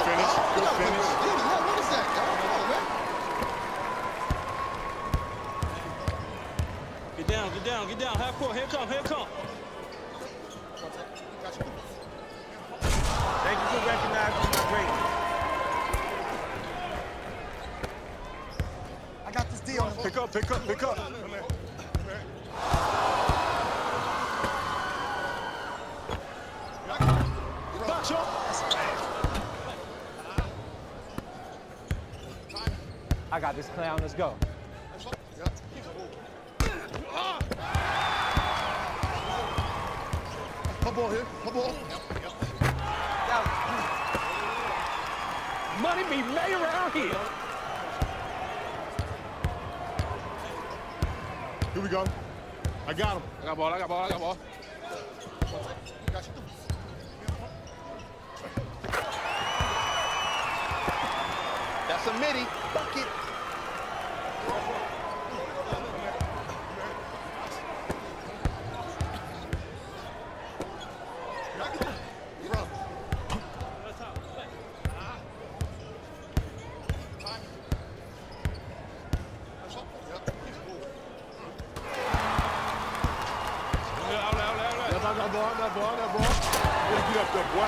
finish. Good finish. What is that? Come on, man. Get down, get down, get down. Half court. Here come, here come. Thank you for recognizing my greatness. I got this deal. Pick up, pick up, pick up. I got this, clown. Let's go. My ball here. My ball. Money be made around here. Here we go. I got him. I got ball, I got ball, I got ball. That's a midi. Bucket. I got ball. Better get up there, boy.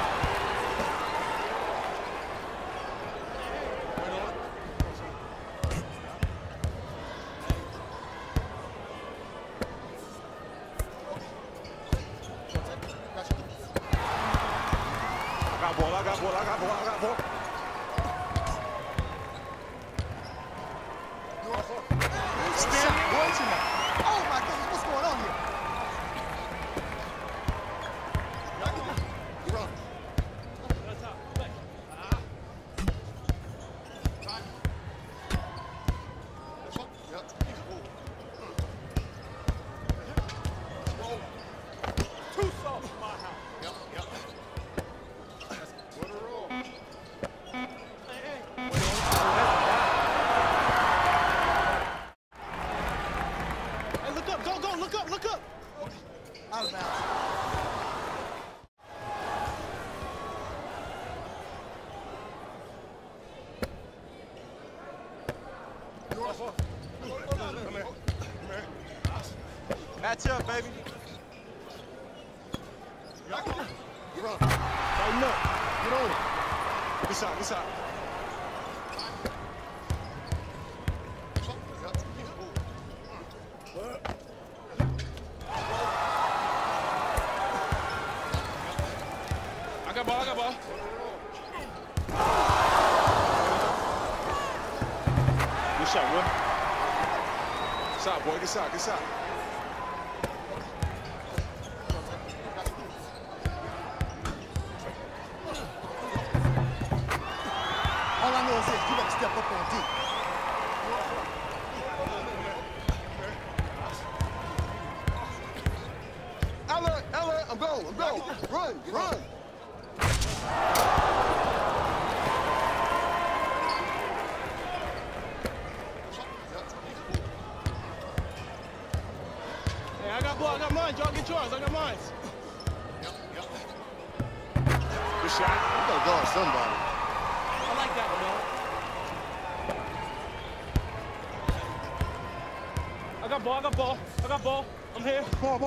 I got ball. Oh my goodness, what's going on here? Out of bounds. Match up, baby. You're up. Tighten up. Get on it. This side. I got ball. Good shot, boy. Good shot, boy. Good shot. All I know is this, you got to step up on deep. Ella, I'm going. Run. Hey, I got ball, I got mine. Y'all get yours, I got mine. Good shot. You got to guard somebody. I like that one, man. I got ball. I'm here.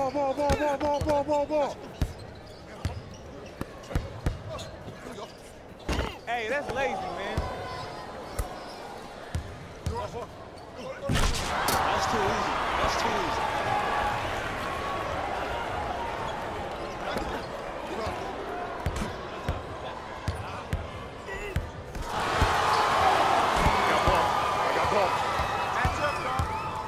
Ball. Hey, that's lazy, man. That's too easy. I got ball. Match up, dog.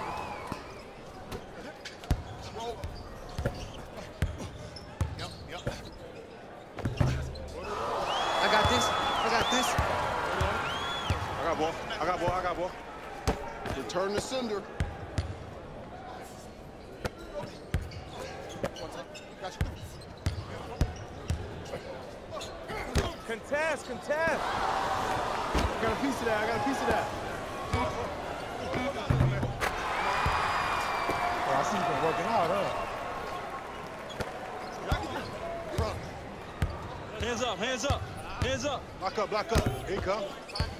I got this. I got ball. Return the sender. Contest. I got a piece of that. Oh, I see you been working out, huh? Hands up, hands up, hands up. Lock up, lock up. Here you come.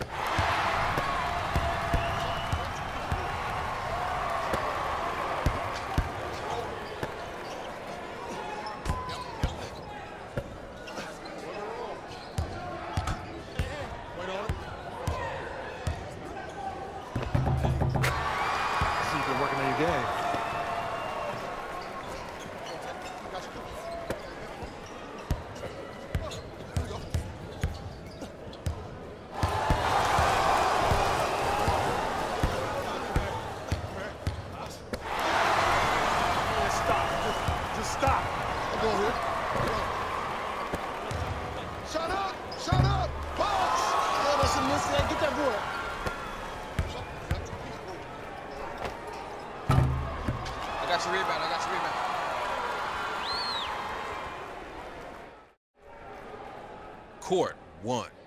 Wait on it. See, you've been working on your game. Got you. Just stop. Go here. Shut up! Shut up! Box! Yeah, that's a miss. Get that boy. I got your rebound. I got your rebound. Court 1.